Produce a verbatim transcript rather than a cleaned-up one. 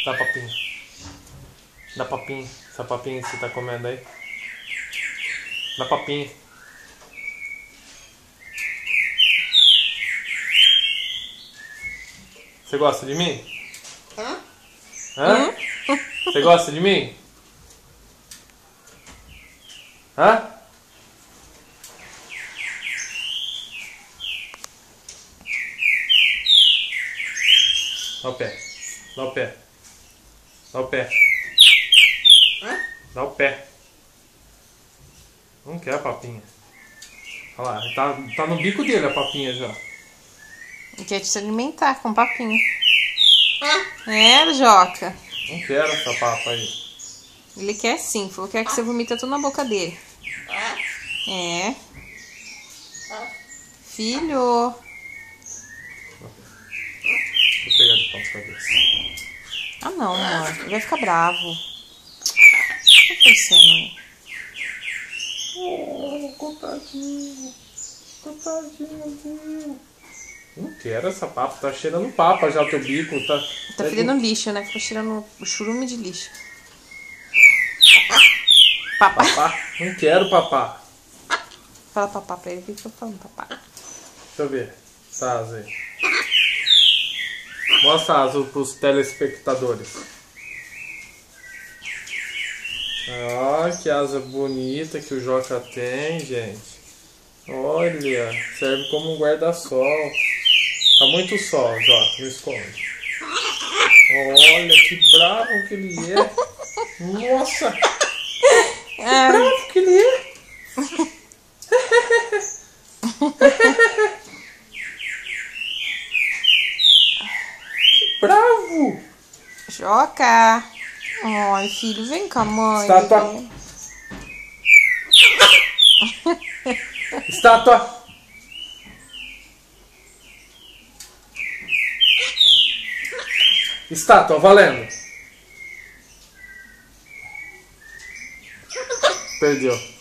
Dá papinha. Dá papinha. Essa papinha que você tá comendo aí. Dá papinha. Você gosta de mim? Hã? Hã? Você gosta de mim? Hã? Dá o pé. Dá o pé. Dá o pé. Hã? Dá o pé. Não quer a papinha. Olha lá, tá, tá no bico dele a papinha já. Ele quer te alimentar com papinha. É, Joca. Não quero essa papa aí. Ele quer sim. Falou que quer que você vomita tudo na boca dele. É. Filho. Deixa eu pegar de ponta cabeça. Ah, não, amor. Ele vai ficar bravo. O que tá acontecendo? Oh, coitadinho. Coitadinho dele. Não quero essa papa. Tá cheirando papa já o teu bico. Tá, Tá fedendo lixo, né? Ficou cheirando o churume de lixo. Papá. Papá? Não quero papá. Fala papá pra ele. O que eu tô falando, papá? Deixa eu ver. Essa asa aí. Mostra a asa pros telespectadores. Olha que asa bonita que o Joca tem, gente. Olha, serve como um guarda-sol. Tá muito sol, Joca, não esconde. Olha que bravo que ele é. Nossa! Que bravo que ele é. Que bravo! Joca. Ai, filho, vem com a mãe. Estátua. Estátua. Estátua, valendo. Perdeu.